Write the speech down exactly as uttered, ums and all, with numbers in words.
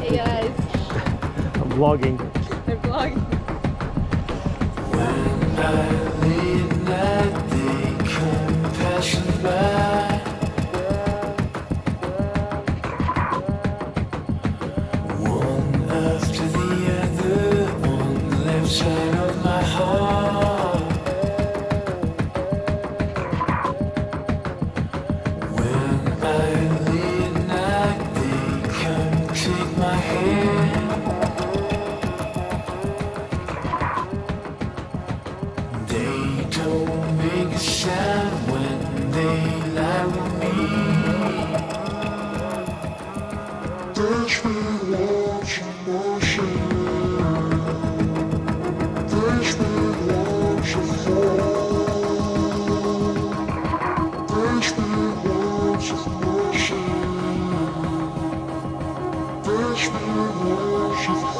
Hey guys. I'm vlogging. They're vlogging. When I lean at the compassion by, one after the other on the left side of my heart. When I lean at the come take my hand. They don't make a sound when they lie with me. Touch me, watch emotion. Touch me, watch you fall. Touch me, watch emotion. Touch me, watch you fall.